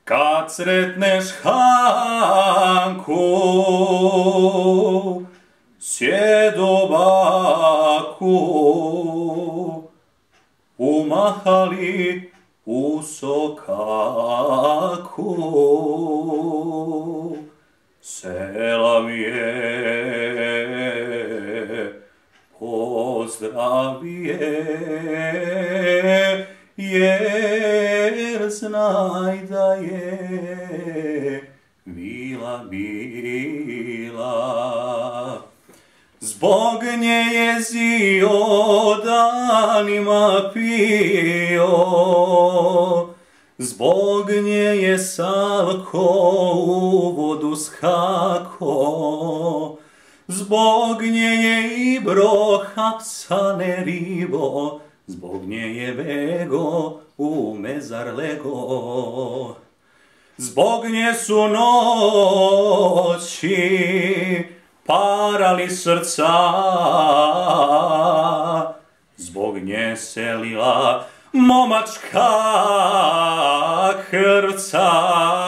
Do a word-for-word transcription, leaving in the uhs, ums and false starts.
Kad sretneš Hanku, sjedobaku, u mahali u sokaku, selam je, pozdrav je, jer znaj da je mila, mila. Zbog nje je zio danima pio, zbog nje je Salko u vodu skako, zbog nje je Ibro hapsane ribo, zbog nje je Vego u mezar lego. Zbog nje su noći parali srca, zbog nje se lila momačka krvca.